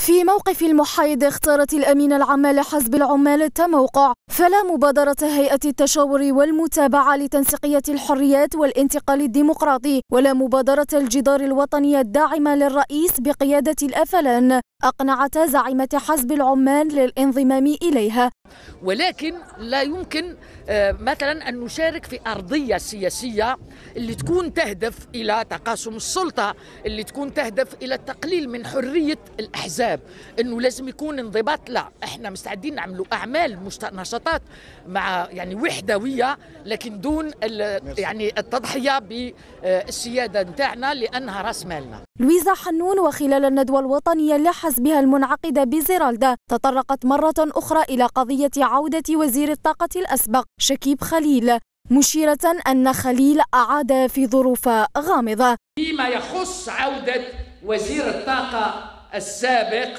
في موقف المحايد اختارت الأمينة العامة لحزب العمال التموقع، فلا مبادرة هيئة التشاور والمتابعة لتنسيقية الحريات والانتقال الديمقراطي، ولا مبادرة الجدار الوطني الداعمة للرئيس بقيادة الأفلان أقنعتا زعيمة حزب العمال للانضمام إليها. ولكن لا يمكن مثلا أن نشارك في أرضية سياسية اللي تكون تهدف إلى تقاسم السلطة، اللي تكون تهدف إلى التقليل من حرية الأحزاب، أنه لازم يكون انضباط. لا، احنا مستعدين نعملوا أعمال نشاطات مع وحدوية، لكن دون التضحية بالسيادة نتاعنا لأنها رأس مالنا. لويزا حنون وخلال الندوة الوطنية لحزبها المنعقدة بزرالدا تطرقت مرة أخرى إلى قضية عودة وزير الطاقة الأسبق شكيب خليل، مشيرة أن خليل أعاد في ظروف غامضة. فيما يخص عودة وزير الطاقة السابق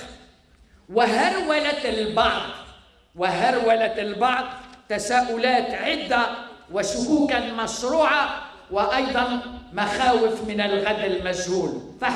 وهرولة البعض تساؤلات عدة وشكوكا مشروعة وأيضا مخاوف من الغد المجهول،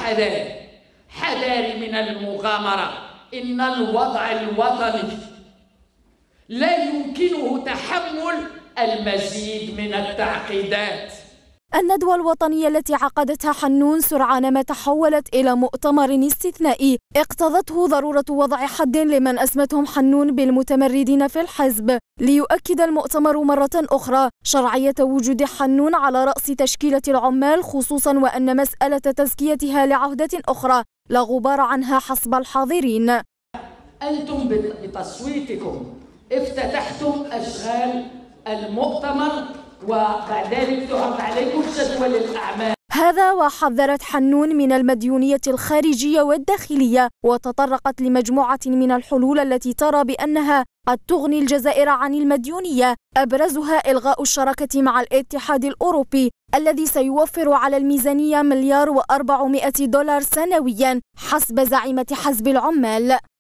حذاري من المغامرة. إن الوضع الوطني لا يمكنه تحمل المزيد من التعقيدات. الندوة الوطنية التي عقدتها حنون سرعان ما تحولت إلى مؤتمر استثنائي اقتضته ضرورة وضع حد لمن أسمتهم حنون بالمتمردين في الحزب، ليؤكد المؤتمر مرة أخرى شرعية وجود حنون على رأس تشكيلة العمال، خصوصا وأن مسألة تزكيتها لعهدة أخرى لا غبار عنها حسب الحاضرين. أنتم بتصويتكم افتتحتم أشغال المؤتمر، وبعد ذلك تعرض عليكم جدول الأعمال. هذا وحذرت حنون من المديونية الخارجية والداخلية، وتطرقت لمجموعة من الحلول التي ترى بأنها قد تغني الجزائر عن المديونية، أبرزها إلغاء الشراكة مع الاتحاد الأوروبي الذي سيوفر على الميزانية $1,400,000,000 سنويا حسب زعيمة حزب العمال.